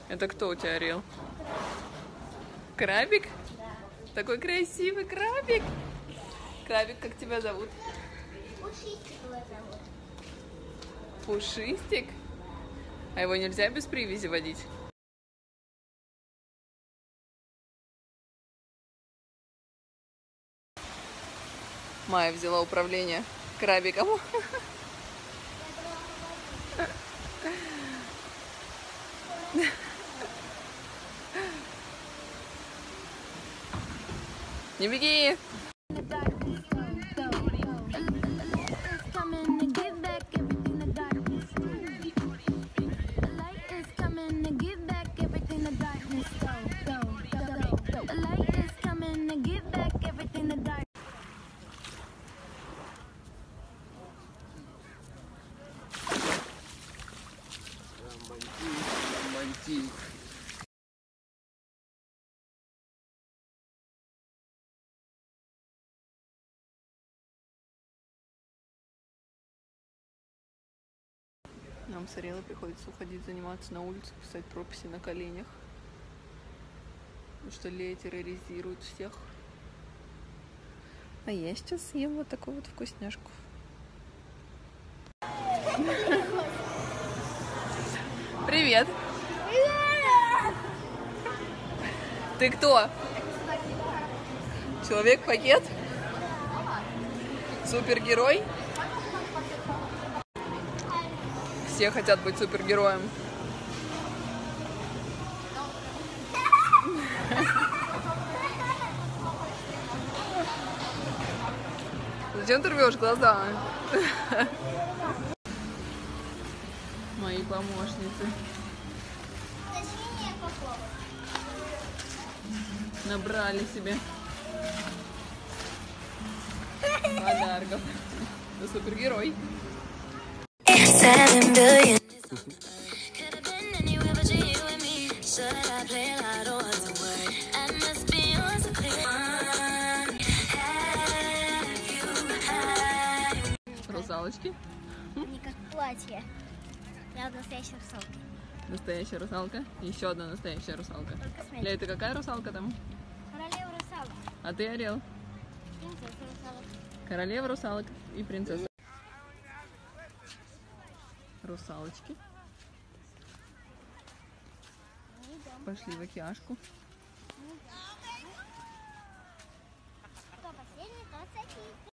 Это кто у тебя, Ариэл? Крабик? Да. Такой красивый крабик. Крабик, как тебя зовут? Пушистик его зовут. Пушистик? А его нельзя без привязи водить? Майя взяла управление крабиком. Не беги! Романтик. Нам с Ариэлой приходится уходить заниматься на улицу, писать прописи на коленях. Потому что Лея терроризирует всех. А я сейчас съем вот такую вот вкусняшку. Привет! Привет! Ты кто? Человек-пакет? Супергерой? Все хотят быть супергероем. Зачем ты рвешь глаза? Мои помощницы. Точнее, попробуй. Набрали себе подарков. Ты супергерой. 7 billion. Could have been anywhere but you and me. Should I play loud or what's the word? I must be on some clear. Русалочки. Не как платье. Я настоящая русалка. Настоящая русалка. Еще одна настоящая русалка. Только смотри. Лея, ты какая русалка там? Королева русалок. А ты, Ариэл? Принцесса русалок. Королева русалок и принцесса. Русалочки. Пошли в океашку.